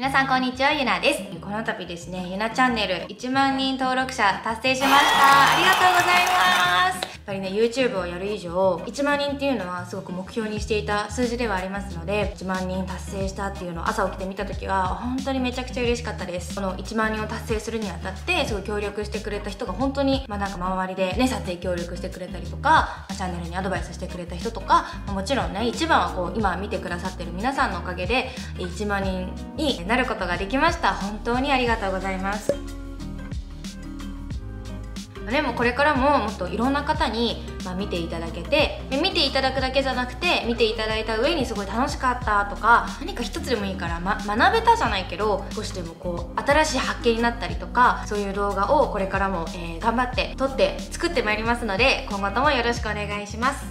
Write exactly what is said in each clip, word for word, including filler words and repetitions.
皆さんこんにちは、ゆなです。この度ですね、ゆなチャンネルいちまんにん登録者達成しました。ありがとうございます。やっぱりね、YouTube をやる以上いちまんにんっていうのはすごく目標にしていた数字ではありますので、いちまんにん達成したっていうのを朝起きて見た時は本当にめちゃくちゃ嬉しかったです。このいちまんにんを達成するにあたってすごい協力してくれた人が本当にまあなんか周りでね、撮影協力してくれたりとか、チャンネルにアドバイスしてくれた人とか、もちろんね、一番はこう今見てくださってる皆さんのおかげでいちまんにんになることができました。本当にありがとうございます。でもこれからももっといろんな方に、まあ、見ていただけて、で見ていただくだけじゃなくて見ていただいた上にすごい楽しかったとか、何か一つでもいいから、ま、学べたじゃないけど少しでもこう新しい発見になったりとか、そういう動画をこれからも、えー、頑張って撮って作ってまいりますので、今後ともよろしくお願いします。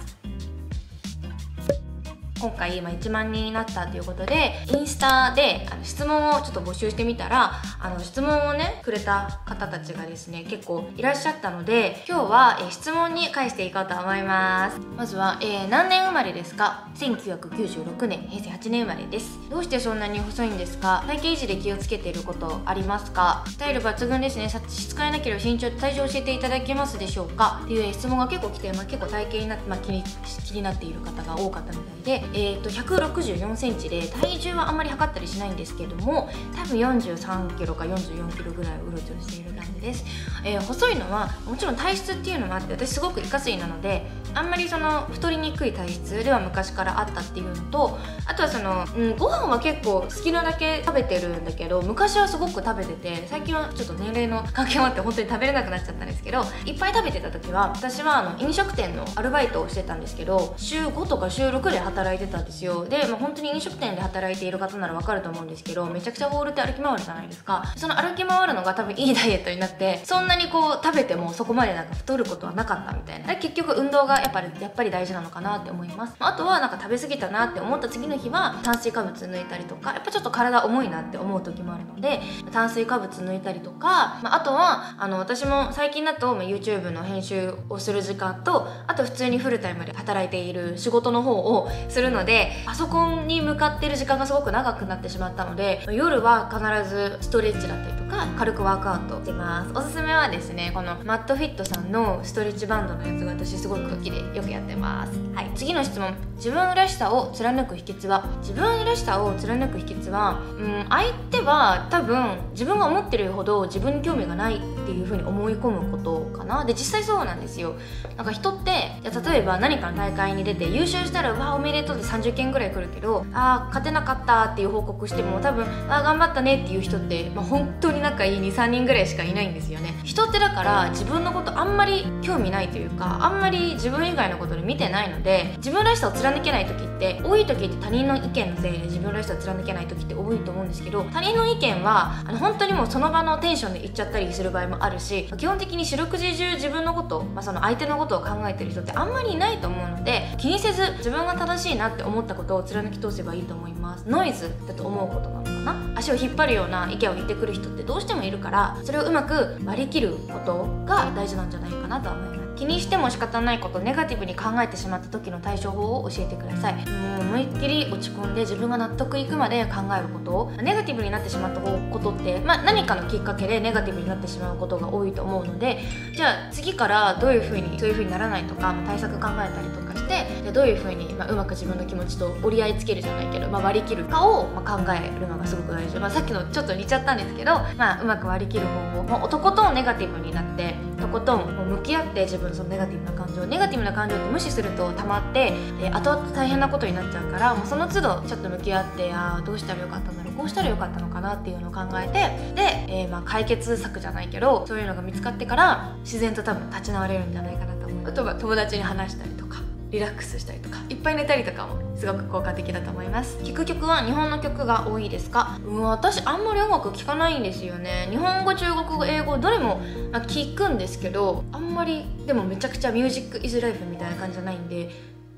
今回今いちまんにんになったということで、インスタであの質問をちょっと募集してみたら、あの質問をねくれた方たちがですね結構いらっしゃったので、今日は、えー、質問に返していこうと思います。まずは、えー、何年生まれですか？せんきゅうひゃくきゅうじゅうろくねん、へいせいはちねん生まれです。どうしてそんなに細いんですか？体型維持で気をつけていることありますか？スタイル抜群ですね。差し支えなければ身長と体重を教えていただけますでしょうか？っていう、えー、質問が結構来て、まあ、結構体型になって、まあ、気に気になっている方が多かったみたいで、えー、とひゃくろくじゅうよんセンチで、体重はあんまり測ったりしないんですけども、多分よんじゅうさんキロかよんじゅうよんキロぐらいをうろちょろしている感じです。えー、細いのはもちろん体質っていうのもあって、私すごくイカ水なのであんまりその太りにくい体質では昔からあったっていうのと、あとはその、うん、ご飯は結構好きなだけ食べてるんだけど、昔はすごく食べてて、最近はちょっと年齢の関係もあって本当に食べれなくなっちゃったんですけど、いっぱい食べてた時は私はあの飲食店のアルバイトをしてたんですけど、週ごとか週ろくで働いてたんですよ。で、まあ、本当に飲食店で働いている方ならわかると思うんですけど、めちゃくちゃホールって歩き回るじゃないですか。その歩き回るのが多分いいダイエットになって、そんなにこう食べてもそこまでなんか太ることはなかったみたいな。結局運動がやっぱりやっぱり大事なのかなって思います。あとはなんか食べ過ぎたなって思った次の日は炭水化物抜いたりとか、やっぱちょっと体重いなって思う時もあるので炭水化物抜いたりとか、まあ、あとはあの私も最近だと、まあ、YouTube の編集をする時間と、あと普通にフルタイムで働いている仕事の方をするので、パソコンに向かっている時間がすごく長くなってしまったので、夜は必ずストレッチだったりとか軽くワークアウトしてます。おすすめはですね、このマットフィットさんのストレッチバンドのやつが私すごく好きでよくやってます。はい、次の質問。自分らしさを貫く秘訣は？自分らしさを貫く秘訣は、うん、相手は多分自分が思ってるほど自分に興味がないっていう風に思い込むことかな。で、実際そうなんですよ。なんか人ってじゃ例えば何かの大会に出て優勝したらわあおめでとうってさんじゅっけんぐらい来るけど、あー勝てなかったっていう報告しても多分あー頑張ったねっていう人って、まあ、本当に仲いい にさんにんぐらいしかいないんですよね。人ってだから自分のことあんまり興味ないというか、あんまり自分以外のことに見てないので、自分らしさを貫けない時って多い時って他人の意見のせいで自分らしさを貫けない時って多いと思うんですけど、他人の意見はあの本当にもうその場のテンションで言っちゃったりする場合もあるし、基本的に四六時中自分のこと、まあ、その相手のことを考えてる人ってあんまりいないと思うので、気にせず自分が正しいなって思ったことを貫き通せばいいと思います。ノイズだと思うことなのかな。足を引っ張るような意見を言ってくる人ってどうしてもいるから、それをうまく割り切ることが大事なんじゃないかなと思います。気にしても仕方ないこと、ネガティブに考えてしまった時の対処法を教えてください。もう思いっきり落ち込んで自分が納得いくまで考えることを、ネガティブになってしまったことって、まあ、何かのきっかけでネガティブになってしまうことが多いと思うので、じゃあ次からどういうふうにそういうふうにならないとか、まあ、対策考えたりとかして、でどういうふうに、まあ、うまく自分の気持ちと折り合いつけるじゃないけど、まあ、割り切るかを、まあ、考えるのがすごく大事。まあ、さっきのちょっと似ちゃったんですけど、まあ、うまく割り切る方法、もうとことんネガティブになってとことんもう向き合って、自分のそのネガティブな感情ネガティブな感情って無視すると溜まって、えー、後々大変なことになっちゃうから、もうその都度ちょっと向き合って、ああどうしたらよかったんだろう、こうしたらよかったのかなっていうのを考えて、で、えー、まあ解決策じゃないけどそういうのが見つかってから自然と多分立ち直れるんじゃないかなと思う。あとは友達に話したりとかリラックスしたりとかいっぱい寝たりとかもすごく効果的だと思います。聴く曲は日本の曲が多いですか？うん、私あんまり音楽聴かないんですよね。日本語、中国語、英語どれも聴くんですけど、あんまりでもめちゃくちゃミュージックイズライフみたいな感じじゃないんで、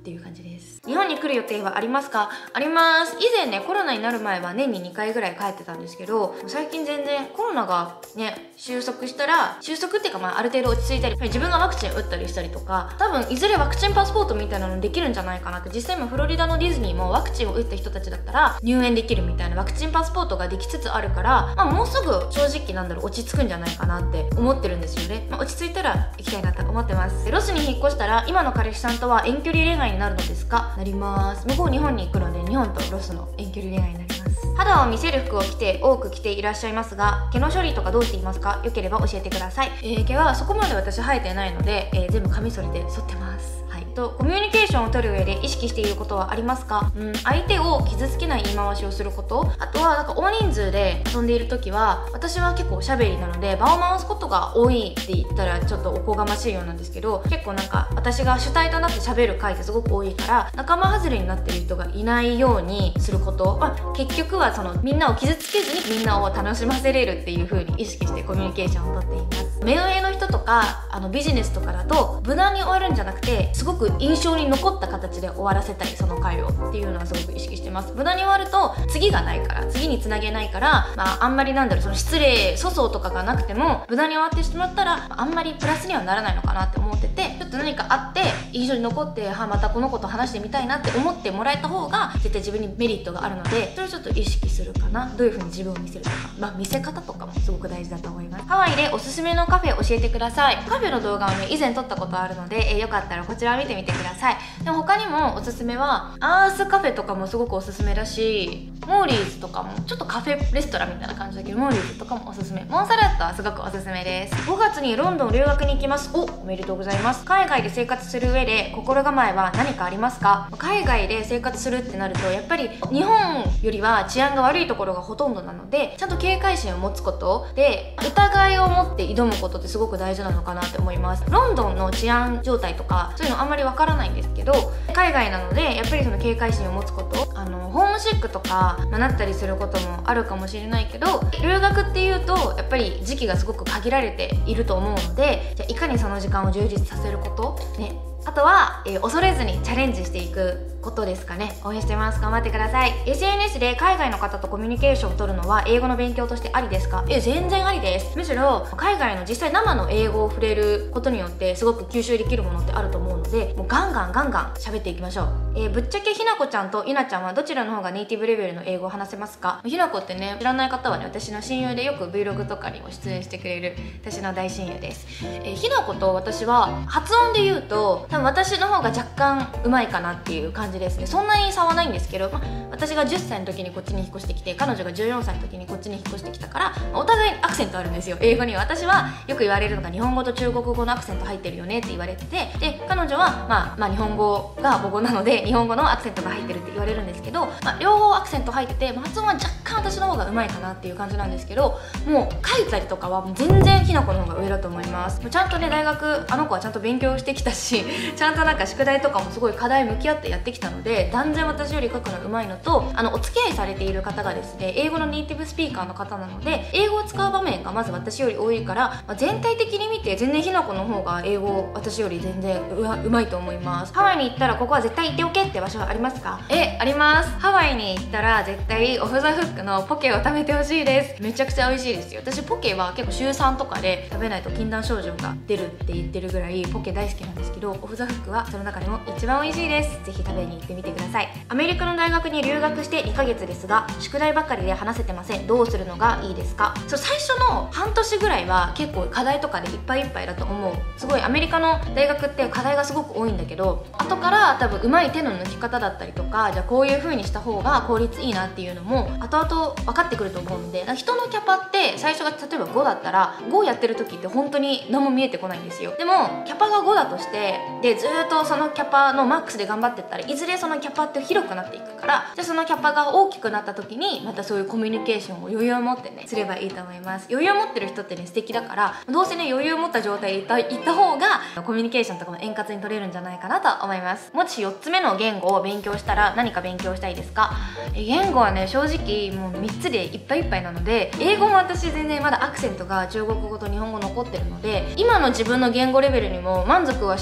っていう感じです。日本に来る予定はありますか？あります。以前ね、コロナになる前は年ににかいぐらい帰ってたんですけど、最近全然コロナがね収束したら、収束っていうかまあある程度落ち着いたり、自分がワクチン打ったりしたりとか、多分いずれワクチンパスポートみたいなのできるんじゃないかなって。実際今フロリダのディズニーもワクチンを打った人たちだったら入園できるみたいなワクチンパスポートができつつあるから、まあ、もうすぐ正直なんだろう落ち着くんじゃないかなって思ってるんですよね。まあ、落ち着いたら行きたいなと思ってます。ロスに引っ越したら今の彼氏さんとは遠距離恋愛になるのですか？なります。向こう日本に行くので日本とロスの遠距離恋愛になります。肌を見せる服を着て多く着ていらっしゃいますが、毛の処理とかどうしていますか？よければ教えてください。えー、毛はそこまで私生えてないので、えー、全部カミソリで剃ってます。はい。とコミュニケーションを取る上で意識していることはありますか？うん、相手を傷つけない言い回しをすること。あとはなんか大人数で遊んでいる時は、私は結構おしゃべりなので場を回すことが多いって言ったらちょっとおこがましいようなんですけど、結構なんか私が主体となってしゃべる回ってすごく多いから、仲間外れになってる人がいないようにすること、まあ、結局はそのみんなを傷つけずにみんなを楽しませれるっていう風に意識してコミュニケーションをとっています。目上の人とかあのビジネスとかだと無難に終わるんじゃなくて、すごく印象に残った形で終わらせたい、その回をっていうのはすごく意識してます。無駄に終わると次がないから、次につなげないから、まあ、あんまりなんだろう、その失礼粗相とかがなくても無駄に終わってしまったらあんまりプラスにはならないのかなって思ってて、ちょっと何かあって印象に残って、はまたこの子と話してみたいなって思ってもらえた方が絶対自分にメリットがあるので、それをちょっと意識するかな。どういう風に自分を見せるとか、まあ見せ方とかもすごく大事だと思います。ハワイでおすすめのカフェ教えてください。カフェの動画をね以前撮ったことあるので、えー、よかったらこちらを見てみてください。でも他にもおすすめはアースカフェとかもすごくおすすめだし、モーリーズとかもちょっとカフェレストランみたいな感じだけど、モーリーズとかもおすすめ。モンサラットはすごくおすすめです。ごがつにロンドン留学に行きます。お、おめでとうございます。海外で生活する上で心構えは何かありますか？海外で生活するってなるとやっぱり日本よりは治安が悪いところがほとんどなので、ちゃんと警戒心を持つことで疑いを持って挑むことってすごく大事なのかなって思います。ロンドンの治安状態とかそういうのあんまりわからないんですけど、海外なのでやっぱりその警戒心を持つこと、あのホームシックとか、まあ、なったりすることもあるかもしれないけど、留学っていうとやっぱり時期がすごく限られていると思うので、じゃあいかにその時間を充実させることね。あとは、えー、恐れずにチャレンジしていくことですかね。応援してます。頑張ってください。 エスエヌエス で海外の方とコミュニケーションを取るのは英語の勉強としてありですか？え全然ありです。むしろ海外の実際生の英語を触れることによってすごく吸収できるものってあると思うので、もうガンガンガンガン喋っていきましょう。えー、ぶっちゃけひなこちゃんといなちゃんはどちらの方がネイティブレベルの英語を話せますか？ひなこってね、知らない方はね、私の親友でよく Vlog とかにも出演してくれる私の大親友です。えー、ひなこと私は発音で言うと多分私の方が若干うまいかなっていう感じですね。そんなに差はないんですけど、まあ、私がじゅっさいの時にこっちに引っ越してきて、彼女がじゅうよんさいの時にこっちに引っ越してきたから、まあ、お互いアクセントあるんですよ、英語には。私はよく言われるのが日本語と中国語のアクセント入ってるよねって言われてて、で彼女は、まあ、まあ日本語が母語なので日本語のアクセントが入ってるって言われるんですけど、まあ、両方アクセント入ってて、まあ、発音は若干私の方がうまいかなっていう感じなんですけど、もう書いたりとかはもう全然ひなこの方が上だと思います。ちゃんとね、大学あの子はちゃんと勉強してきたし、ちゃんとなんか宿題とかもすごい課題向き合ってやってきたので、断然私より書くのうまいのと、あのお付き合いされている方がですね、英語のネイティブスピーカーの方なので、英語を使う場面がまず私より多いから、まあ、全体的に見て全然ひなこの方が英語私より全然 う, うまいと思います。ハワイに行ったらここは絶対行っておけって場所はありますか？え、あります。ハワイに行ったら絶対オフザフックのポケを食べてほしいです。めちゃくちゃ美味しいですよ。私ポケは結構しゅうさんとかで食べないと禁断症状が出るって言ってるぐらいポケ大好きなんですけど、オフザフックはその中でも一番美味しいです。ぜひ食べに行ってみてください。アメリカの大学に留学してにかげつですが、宿題ばかりで話せてません。どうするのがいいですか？そう、最初の半年ぐらいは結構課題とかでいっぱいいっぱいだと思う。すごいアメリカの大学って課題がすごく多いんだけど、後から多分うまい手の抜き方だったりとか、じゃあこういう風にした方が効率いいなっていうのも後々分かってくると思うので、人のキャパって最初が例えばごだったらごやってる時って本当に何も見えてこないんですよ。でもキャパがごだとしてでずっとそのキャパのマックスで頑張ってったら、いずれそのキャパって広くなっていくから、じゃあそのキャパが大きくなった時にまたそういうコミュニケーションを余裕を持ってねすればいいと思います。余裕を持ってる人ってね素敵だから、どうせね余裕を持った状態でいったいった方がコミュニケーションとかも円滑に取れるんじゃないかなと思います。もしよっつめの言語を勉強したら何か勉強したいですか？言語はね正直もうみっつでいっぱいいっぱいなので、英語も私全然まだアクセントが中国語と日本語残ってるので、今の自分の言語レベルにも満足はしてないか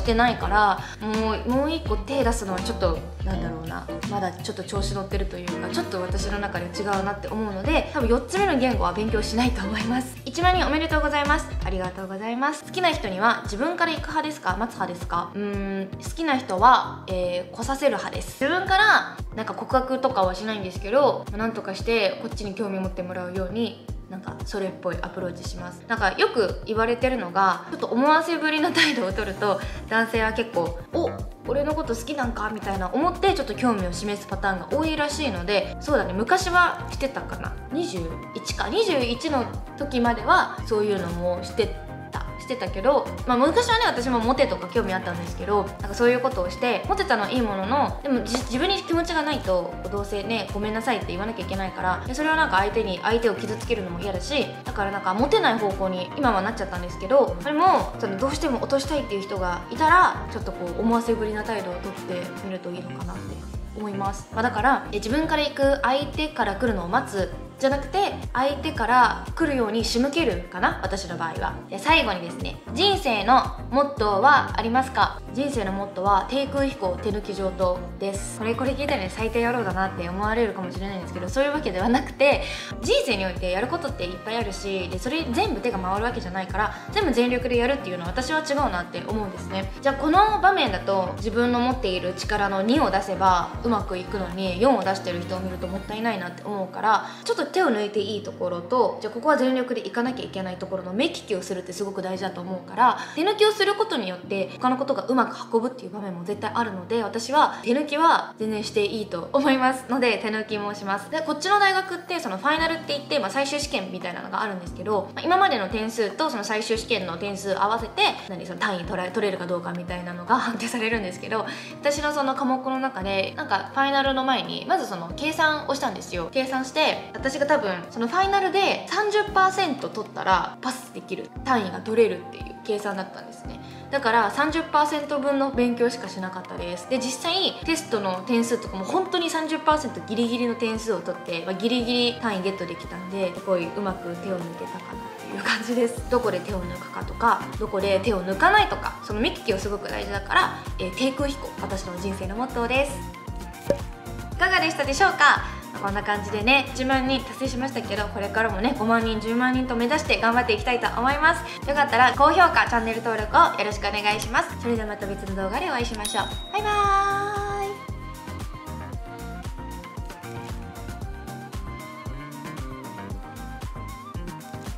からもうもう一個手出すのはちょっとなんだろうな、まだちょっと調子乗ってるというか、ちょっと私の中で違うなって思うので、多分よっつめの言語は勉強しないと思います。いちまんにんおめでとうございます。ありがとうございます。好きな人には自分から行く派ですか、待つ派ですか？うーん、好きな人は、えー、来させる派です。自分からなんか告白とかはしないんですけど、なんとかしてこっちに興味持ってもらうようになんかそれっぽいアプローチします。なんかよく言われてるのが、ちょっと思わせぶりな態度を取ると男性は結構「お俺のこと好きなんか?」みたいな思ってちょっと興味を示すパターンが多いらしいので、そうだね、昔はしてたかな、にじゅういちかにじゅういちの時まではそういうのもしてたしてたけど、まあ、昔はね私もモテとか興味あったんですけど、なんかそういうことをしてモテたのはいいものの、でも自分に気持ちがないとどうせねごめんなさいって言わなきゃいけないから、でそれはなんか相手に相手を傷つけるのも嫌だし、だからなんかモテない方向に今はなっちゃったんですけど、それもそのどうしても落としたいっていう人がいたらちょっとこう思わせぶりな態度をとってみるといいのかなって思います。まあ、だから自分から行く、相手から来るのを待つじゃなくて相手から来るように仕向けるかな、私の場合は。で最後にですね、人生のモットーはありますか？人生のモットーは低空飛行手抜き上等です。これこれ聞いたらね最低野郎だなって思われるかもしれないんですけど、そういうわけではなくて、人生においてやることっていっぱいあるし、でそれ全部手が回るわけじゃないから全部全力でやるっていうのは私は違うなって思うんですね。じゃあこの場面だと自分の持っている力のにを出せばうまくいくのによんを出してる人を見るともったいないなって思うから、ちょっと手を抜いていいところと、じゃあここは全力でいかなきゃいけないところの目利きをするってすごく大事だと思うから、手抜きをすることによって他のことがうまく運ぶっていう場面も絶対あるので、私は手抜きは全然していいと思いますので手抜きもします。でこっちの大学ってそのファイナルって言って、まあ、最終試験みたいなのがあるんですけど、まあ、今までの点数とその最終試験の点数合わせて何その単位取れ取れるかどうかみたいなのが判定されるんですけど、私のその科目の中でなんかファイナルの前にまずその計算をしたんですよ。計算して私が多分そのファイナルで さんじゅっパーセント 取ったらパスできる、単位が取れるっていう計算だったんですね。だから さんじゅっパーセント 分の勉強しかしなかったです。で実際テストの点数とかも本当に さんじゅっパーセント ギリギリの点数を取って、まあ、ギリギリ単位ゲットできたんで、すごいうまく手を抜けたかなっていう感じです。どこで手を抜くかとかどこで手を抜かないとか、その目利きをすごく大事だから、えー、低空飛行、私の人生のモットーです。いかがでしたでしょうか？こんな感じでねじゅうまんにん達成しましたけど、これからもねごまんにんじゅうまんにんと目指して頑張っていきたいと思います。よかったら高評価チャンネル登録をよろしくお願いします。それではまた別の動画でお会いしましょう。バイバーイ。